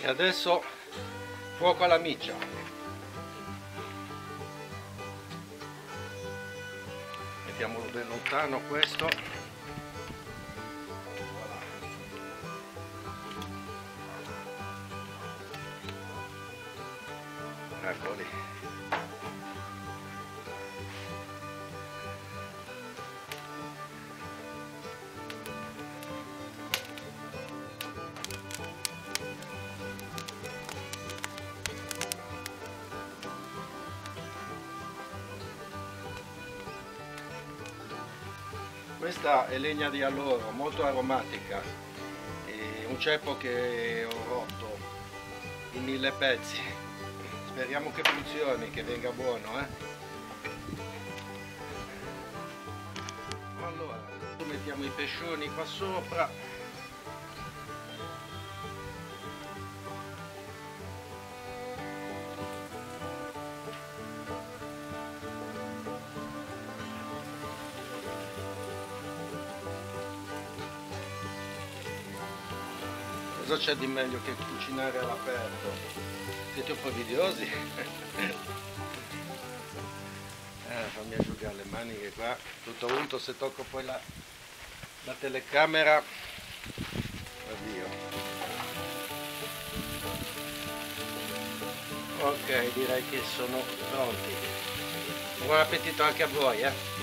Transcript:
E adesso fuoco alla miccia. Mettiamolo ben lontano questo. Voilà. Eccoli. Questa è legna di alloro, molto aromatica, è un ceppo che ho rotto in 1000 pezzi. Speriamo che funzioni, che venga buono, Allora, mettiamo i pescioni qua sopra. Cosa c'è di meglio che cucinare all'aperto? Siete un po' invidiosi? Fammi asciugare le maniche qua, tutto unto, se tocco poi la telecamera, addio. Ok, direi che sono pronti. Buon appetito anche a voi,